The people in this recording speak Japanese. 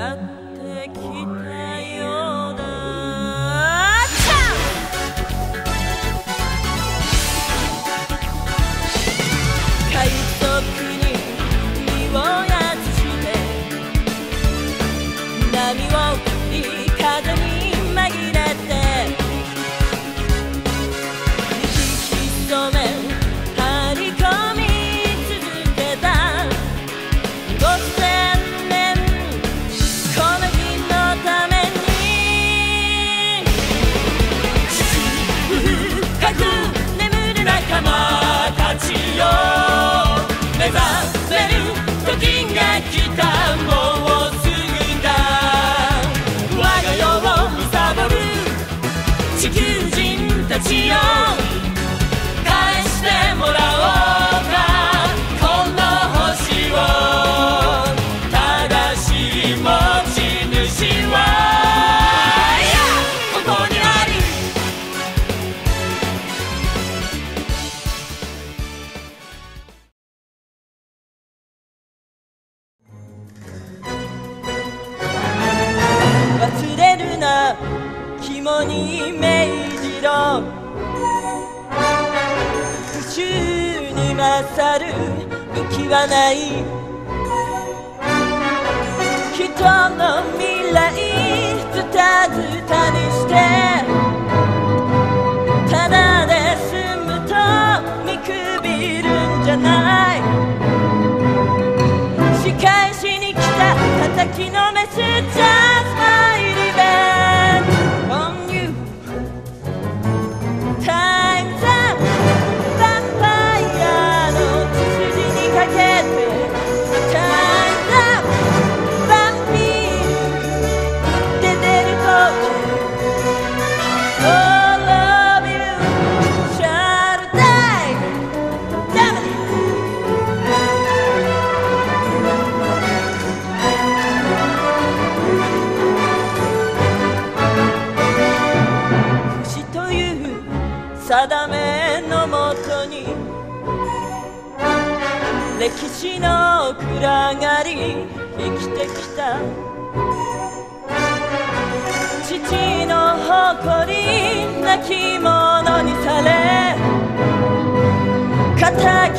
やってきたようだ。快速に身をやつして波を振り風に紛れて息潜め張り込み続けた5000年この日のために深く眠る仲間たちよ目覚める時が来たもうすぐだ我が世を貪る地球人たちよ返してもらおうかこの星を正しい持ち主はここにある忘れるな肝に銘じろ復讐に勝る武器はない人の未来ズタズタにしてただで済むと見くびるんじゃない仕返しに来た叩きのめす Just my revenge on you Time's up ヴァンパイアの血筋にかけて Time's up ヴァンピール出てる声 All of you shall die Damn it定めのもとに歴史の暗がり生きてきた父の誇り亡き者にされ仇